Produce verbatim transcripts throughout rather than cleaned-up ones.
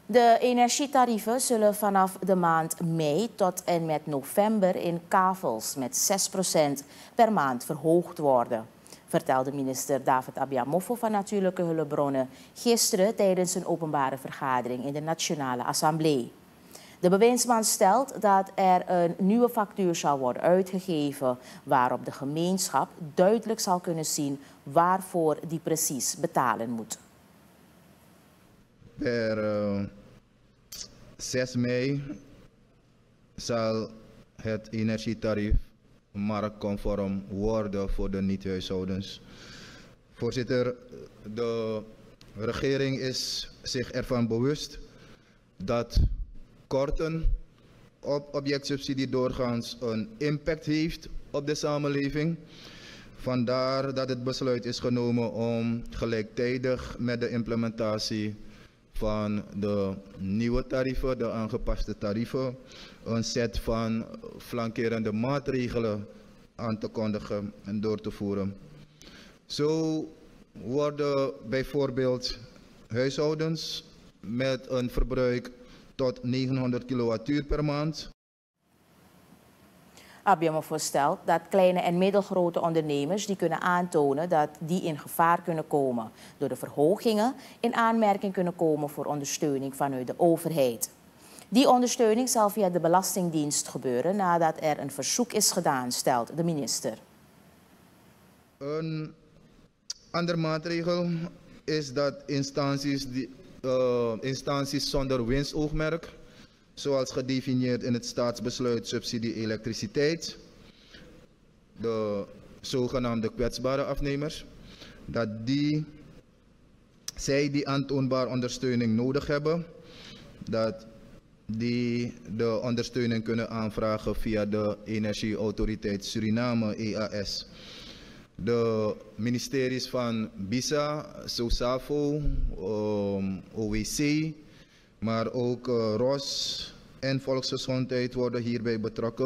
De energietarieven zullen vanaf de maand mei tot en met november in kavels met zes procent per maand verhoogd worden, vertelde minister David Abiamofo van Natuurlijke Hulpbronnen gisteren tijdens een openbare vergadering in de Nationale Assemblée. De bewindsman stelt dat er een nieuwe factuur zal worden uitgegeven waarop de gemeenschap duidelijk zal kunnen zien waarvoor die precies betalen moet. Per uh, zes mei zal het energietarief marktconform worden voor de niet-huishoudens. Voorzitter, de regering is zich ervan bewust dat korten op objectsubsidie doorgaans een impact heeft op de samenleving. Vandaar dat het besluit is genomen om gelijktijdig met de implementatie van de nieuwe tarieven, de aangepaste tarieven, een set van flankerende maatregelen aan te kondigen en door te voeren. Zo worden bijvoorbeeld huishoudens met een verbruik tot negenhonderd kilowattuur per maand. Abiamofo stelt dat kleine en middelgrote ondernemers die kunnen aantonen dat die in gevaar kunnen komen door de verhogingen in aanmerking kunnen komen voor ondersteuning vanuit de overheid. Die ondersteuning zal via de Belastingdienst gebeuren nadat er een verzoek is gedaan, stelt de minister. Een andere maatregel is dat instanties, die, uh, instanties zonder winstoogmerk, zoals gedefinieerd in het staatsbesluit subsidie elektriciteit, de zogenaamde kwetsbare afnemers, dat die, zij die aantoonbaar ondersteuning nodig hebben, dat die de ondersteuning kunnen aanvragen via de Energieautoriteit Suriname, E A S. De ministeries van BISA, SOSAFO, um, O W C, maar ook uh, R O S en Volksgezondheid worden hierbij betrokken.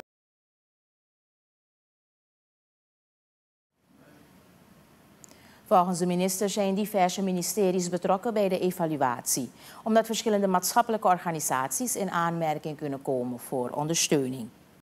Volgens de minister zijn diverse ministeries betrokken bij de evaluatie, omdat verschillende maatschappelijke organisaties in aanmerking kunnen komen voor ondersteuning.